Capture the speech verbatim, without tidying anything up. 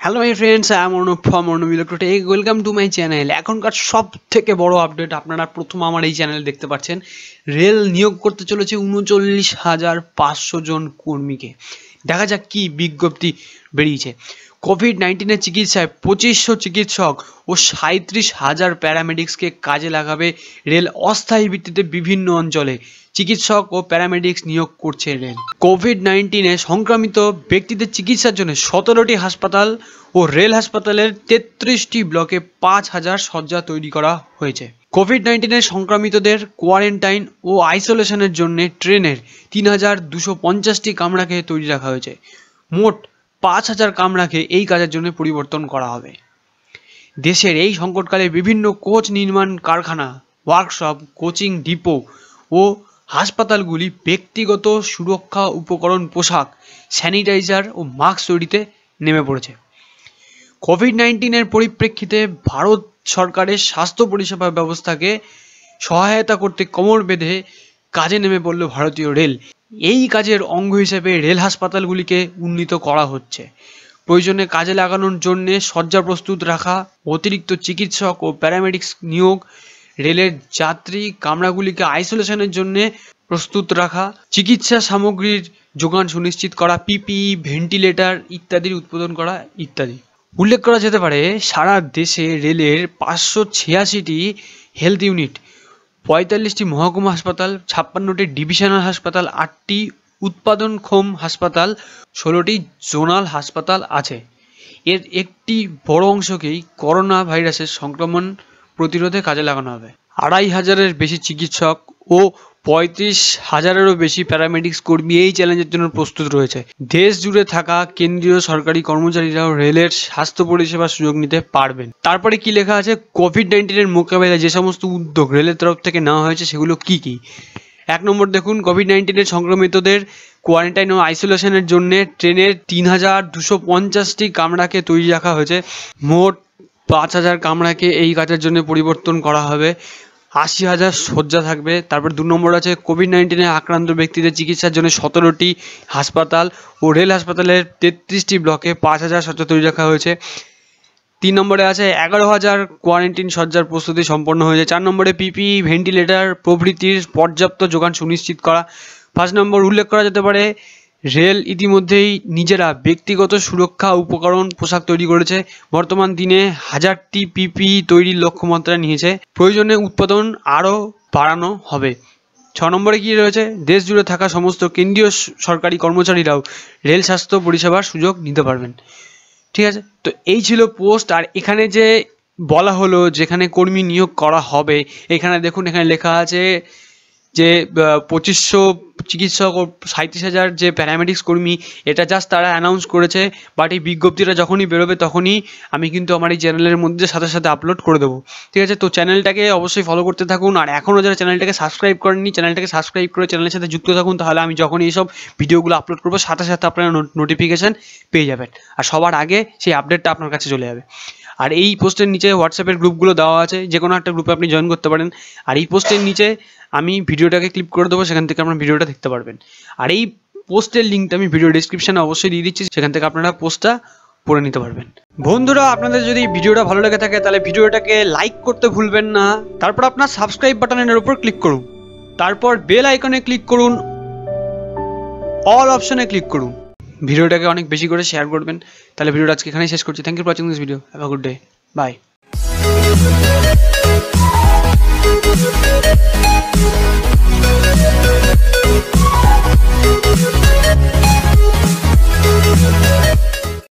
Hello my friends, I am Arnab from Arnab electrotech. Welcome to my channel. এখনকার সব থেকে বড় আপডেট আপনারা প্রথম আমার এই চ্যানেল দেখতে পাচ্ছেন। রেল নিয়োগ করতে চলেছে উনচল্লিশ হাজার পাঁচশো জন কর্মীকে। দেখা যাক কি বিজ্ঞপ্তি বেরিয়েছে। কোভিড নাইন্টিনের চিকিৎসায় পঁচিশশো চিকিৎসক ও সাঁত্রিশ হাজার প্যারামেডিক্সকে কাজে লাগাবে রেল। অস্থায়ী ভিত্তিতে বিভিন্ন অঞ্চলে চিকিৎসক ও প্যারামেডিক্স নিয়োগ করছে রেল। কোভিড নাইন্টিনে সংক্রমিত ব্যক্তিদের চিকিৎসার জন্য সতেরোটি হাসপাতাল ও রেল হাসপাতালের তেত্রিশটি ব্লকে পাঁচ হাজার শয্যা তৈরি করা হয়েছে। কোভিড নাইন্টিনের সংক্রমিতদের কোয়ারেন্টাইন ও আইসোলেশনের জন্য ট্রেনের তিন হাজার দুশো পঞ্চাশটি কামরাকে তৈরি রাখা হয়েছে। মোট পাঁচ হাজার কামরাকে এই কাজের জন্য পরিবর্তন করা হবে। দেশের এই সংকটকালে বিভিন্ন কোচ নির্মাণ কারখানা, ওয়ার্কশপ, কোচিং ডিপো ও হাসপাতালগুলি ব্যক্তিগত সুরক্ষা উপকরণ, পোশাক, স্যানিটাইজার ও মাস্ক তৈরিতে নেমে পড়েছে। কোভিড নাইন্টিনের পরিপ্রেক্ষিতে ভারত সরকারের স্বাস্থ্য পরিষেবা ব্যবস্থাকে সহায়তা করতে কোমর বেঁধে কাজে নেমে পড়ল ভারতীয় রেল। এই কাজের অঙ্গ হিসেবে রেল হাসপাতালগুলিকে উন্নীত করা হচ্ছে। প্রয়োজনে কাজে লাগানোর জন্যে শয্যা প্রস্তুত রাখা, অতিরিক্ত চিকিৎসক ও প্যারামেডিক্স নিয়োগ, রেলের যাত্রী কামরাগুলিকে আইসোলেশনের জন্য প্রস্তুত রাখা, চিকিৎসা সামগ্রীর যোগান সুনিশ্চিত করা, পিপিই, ভেন্টিলেটর ইত্যাদির উৎপাদন করা ইত্যাদি। উল্লেখ করা যেতে পারে, সারা দেশে রেলের পাঁচশো ছিয়াশিটি হেলথ ইউনিট, পঁয়তাল্লিশটি মহকুমা হাসপাতাল, ছাপ্পান্নটি ডিভিশনাল হাসপাতাল, আটটি উৎপাদনক্ষম হাসপাতাল, ষোলোটি জোনাল হাসপাতাল আছে। এর একটি বড় অংশকেই করোনা ভাইরাসের সংক্রমণ প্রতিরোধে কাজে লাগানো হবে। আড়াই হাজারের বেশি চিকিৎসক ও পঁয়ত্রিশ হাজারেরও বেশি প্যারামেডিক্স কর্মী এই চ্যালেঞ্জের জন্য প্রস্তুত রয়েছে। দেশ জুড়ে থাকা কেন্দ্রীয় সরকারি কর্মচারীরাও রেলের স্বাস্থ্য পরিষেবার সুযোগ নিতে পারবেন। তারপরে কি লেখা আছে, কোভিড নাইন্টিনের মোকাবেলায় যে সমস্ত উদ্যোগ রেলের তরফ থেকে নেওয়া হয়েছে সেগুলো কি কি। এক নম্বর দেখুন, কোভিড নাইন্টিনের সংক্রমিতদের কোয়ারেন্টাইন ও আইসোলেশনের জন্য ট্রেনের তিন হাজার দুশো পঞ্চাশটি কামরাকে তৈরি রাখা হয়েছে। মোট পাঁচ হাজার কামরাকে এই কাজের জন্য পরিবর্তন করা হবে। আশি হাজার শয্যা থাকবে। তারপর দু নম্বর আছে, কোভিড নাইন্টিনে আক্রান্ত ব্যক্তিদের চিকিৎসার জন্য সতেরোটি হাসপাতাল ও রেল হাসপাতালের তেত্রিশটি ব্লকে পাঁচ হাজার শয্যা তৈরি রাখা হয়েছে। তিন নম্বরে আছে, এগারো হাজার কোয়ারেন্টিন শয্যার প্রস্তুতি সম্পন্ন হয়েছে। চার নম্বরে পিপিই, ভেন্টিলেটর প্রভৃতির পর্যাপ্ত যোগান সুনিশ্চিত করা। পাঁচ নম্বর উল্লেখ করা যেতে পারে, রেল ইতিমধ্যেই নিজেরা ব্যক্তিগত সুরক্ষা উপকরণ, পোশাক তৈরি করেছে। বর্তমান দিনে হাজারটি পিপিই তৈরির লক্ষ্যমাত্রা নিয়েছে। প্রয়োজনে উৎপাদন আরও বাড়ানো হবে। ছ নম্বরে কি রয়েছে, দেশ জুড়ে থাকা সমস্ত কেন্দ্রীয় সরকারি কর্মচারীরাও রেল স্বাস্থ্য পরিষেবার সুযোগ নিতে পারবেন। ঠিক আছে, তো এই ছিল পোস্ট। আর এখানে যে বলা হলো যেখানে কর্মী নিয়োগ করা হবে, এখানে দেখুন, এখানে লেখা আছে যে পঁচিশশো চিকিৎসক ও সাঁত্রিশ হাজার যে প্যারামেডিক্স কর্মী, এটা জাস্ট তারা অ্যানাউন্স করেছে। বাট এই বিজ্ঞপ্তিটা যখনই বেরোবে তখনই আমি কিন্তু আমার এই চ্যানেলের মধ্যে সাথে সাথে আপলোড করে দেবো। ঠিক আছে, তো চ্যানেলটাকে অবশ্যই ফলো করতে থাকুন। আর এখনও যারা চ্যানেলটাকে সাবস্ক্রাইব করেননি, চ্যানেলটাকে সাবস্ক্রাইব করে চ্যানেলের সাথে যুক্ত থাকুন। তাহলে আমি যখন এইসব ভিডিওগুলো আপলোড করবো সাথে সাথে আপনারা নোটিফিকেশান পেয়ে যাবেন, আর সবার আগে সেই আপডেটটা আপনার কাছে চলে যাবে। আর এই পোস্টের নিচে হোয়াটসঅ্যাপের গ্রুপগুলো দেওয়া আছে, যে কোনো একটা গ্রুপে আপনি জয়েন করতে পারেন। আর এই পোস্টের নিচে আমি ভিডিওটাকে ক্লিক করে দেবো, সেখান থেকে আপনারা ভিডিওটা দেখতে পারবেন। আর এই পোস্টের লিঙ্কটা আমি ভিডিও ডিসক্রিপশানে অবশ্যই দিয়ে দিচ্ছি, সেখান থেকে আপনারা পোস্টটা পড়ে নিতে পারবেন। বন্ধুরা, আপনাদের যদি ভিডিওটা ভালো লেগে থাকে তাহলে ভিডিওটাকে লাইক করতে ভুলবেন না। তারপর আপনার সাবস্ক্রাইব বাটনের উপর ক্লিক করুন, তারপর বেল আইকনে ক্লিক করুন, অল অপশনে ক্লিক করুন। ভিডিওটাকে অনেক বেশি করে শেয়ার করবেন। তাহলে ভিডিওটা আজকে এখানেই শেষ করছি। Thank you for watching this video. Have a good day. By.